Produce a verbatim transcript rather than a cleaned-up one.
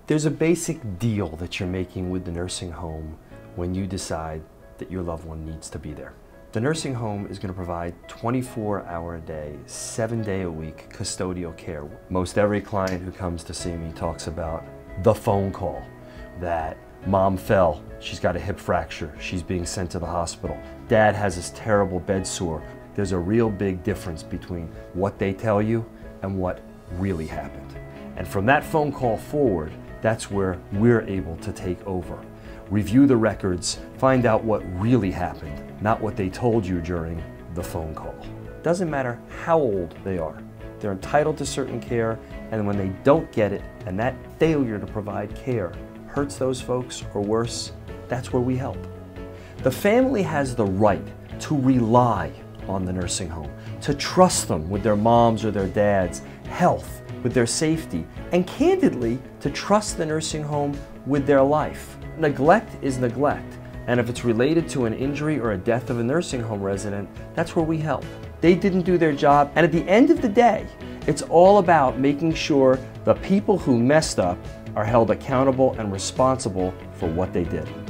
There's a basic deal that you're making with the nursing home when you decide that your loved one needs to be there. The nursing home is going to provide twenty-four hour a day, seven day a week custodial care. Most every client who comes to see me talks about the phone call, that mom fell, she's got a hip fracture, she's being sent to the hospital. Dad has this terrible bed sore. There's a real big difference between what they tell you and what really happened. And from that phone call forward, that's where we're able to take over. Review the records, find out what really happened, not what they told you during the phone call. Doesn't matter how old they are. They're entitled to certain care, and when they don't get it, and that failure to provide care hurts those folks, or worse, that's where we help. The family has the right to rely on the nursing home, to trust them with their moms or their dads' health, with their safety, and candidly, to trust the nursing home with their life. Neglect is neglect, and if it's related to an injury or a death of a nursing home resident, that's where we help. They didn't do their job, and at the end of the day, it's all about making sure the people who messed up are held accountable and responsible for what they did.